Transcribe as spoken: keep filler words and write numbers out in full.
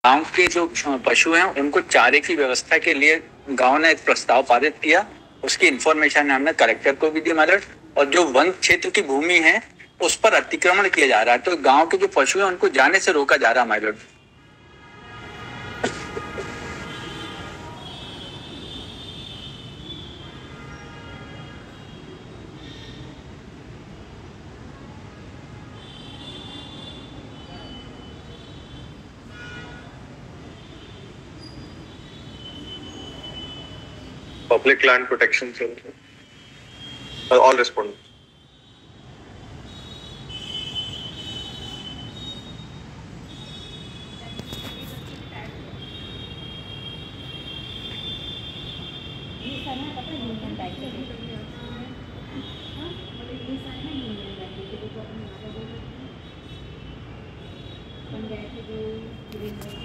गांव के जो पशु हैं उनको चारे की व्यवस्था के लिए गांव ने एक प्रस्ताव पारित किया। उसकी इंफॉर्मेशन हमने कलेक्टर को भी दी अलर्ट। और जो वन क्षेत्र की भूमि है उस पर अतिक्रमण किया जा रहा है, तो गांव के जो पशु हैं उनको जाने से रोका जा रहा है माइलर्ट। Public Land Protection Cell. Uh, all respondents. Panchayat